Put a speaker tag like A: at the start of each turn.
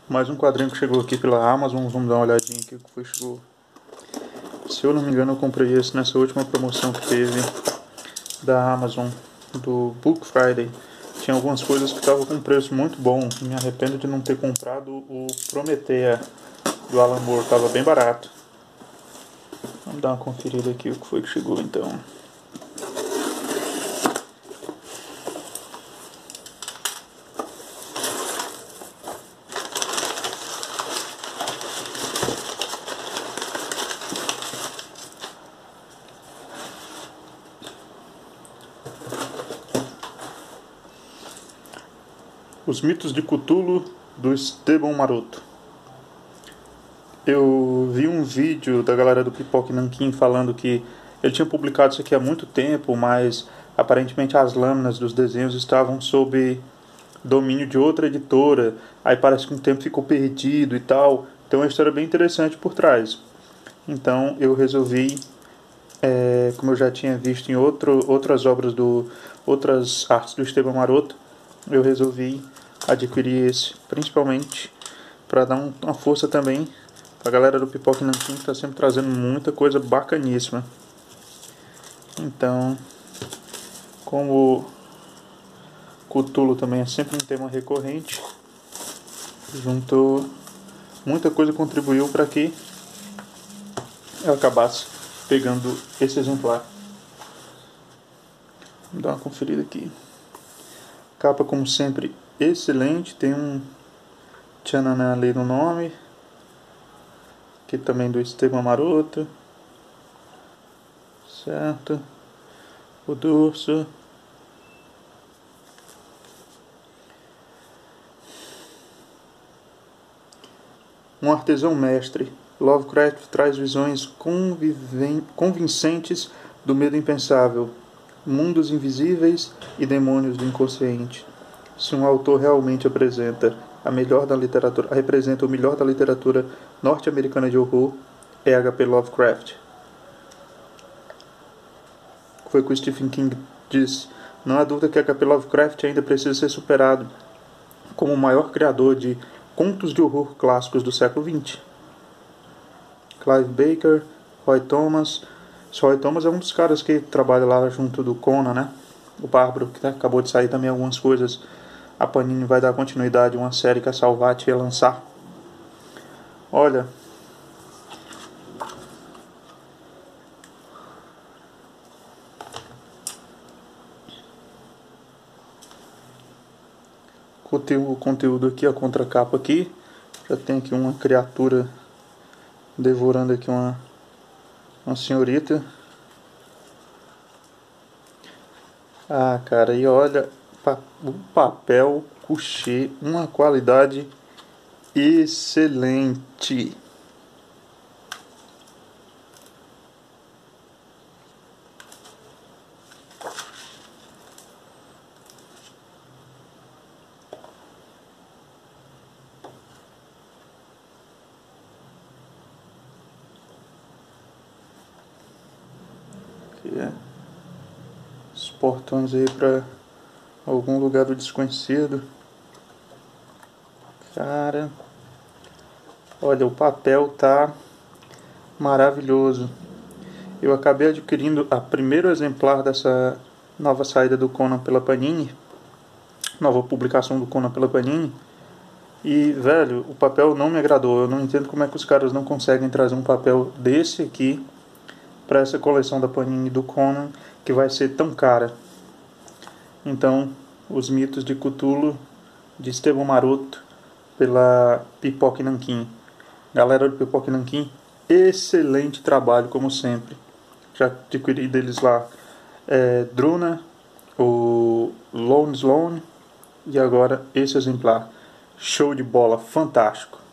A: Mais um quadrinho que chegou aqui pela Amazon. Vamos dar uma olhadinha aqui o que foi que chegou. Se eu não me engano, eu comprei esse nessa última promoção que teve da Amazon, do Book Friday. Tinha algumas coisas que estavam com preço muito bom. Me arrependo de não ter comprado o Prometheia do Alan Moore, estava bem barato. Vamos dar uma conferida aqui o que foi que chegou então. Os Mitos de Cthulhu, do Esteban Maroto. Eu vi um vídeo da galera do Pipoca Nanquim falando que ele tinha publicado isso aqui há muito tempo, mas aparentemente as lâminas dos desenhos estavam sob domínio de outra editora. Aí parece que um tempo ficou perdido e tal. Tem uma história bem interessante por trás. Então eu resolvi, como eu já tinha visto em outras obras outras artes do Esteban Maroto, eu resolvi adquirir esse, principalmente para dar uma força também para a galera do Pipoca Nanquim, que está sempre trazendo muita coisa bacaníssima. Então, como Cthulhu também é sempre um tema recorrente, juntou muita coisa, contribuiu para que eu acabasse pegando esse exemplar. Vamos dar uma conferida aqui. Capa, como sempre, excelente. Tem um tchananã ali no nome. Aqui também do Esteban Maroto. Certo. O dorso. Um artesão mestre. Lovecraft traz visões convincentes do medo impensável, mundos invisíveis e demônios do inconsciente. Se um autor realmente representa o melhor da literatura norte-americana de horror, é H.P. Lovecraft. Foi o que o Stephen King disse. Não há dúvida que H.P. Lovecraft ainda precisa ser superado como o maior criador de contos de horror clássicos do século XX. Clive Barker, Roy Thomas. Roy Thomas é um dos caras que trabalha lá junto do Conan, né? O Bárbaro, que acabou de sair também algumas coisas. A Panini vai dar continuidade a uma série que a Salvat ia lançar. Olha, o conteúdo aqui, a contracapa aqui. Já tem aqui uma criatura devorando aqui uma senhorita. Ah, cara, e olha o papel couché, uma qualidade excelente. Aqui é os portões aí para algum lugar do desconhecido. Cara, olha, o papel tá maravilhoso. Eu acabei adquirindo a primeiro exemplar dessa nova saída do Conan pela Panini, nova publicação do Conan pela Panini. E, velho, o papel não me agradou. Eu não entendo como é que os caras não conseguem trazer um papel desse aqui para essa coleção da Panini do Conan, que vai ser tão cara. Então, Os Mitos de Cthulhu, de Esteban Maroto, pela Pipoca Nanquim. Galera do Pipoca Nanquim, excelente trabalho, como sempre. Já adquiri deles lá Druna, o Lone Sloan e agora esse exemplar. Show de bola, fantástico.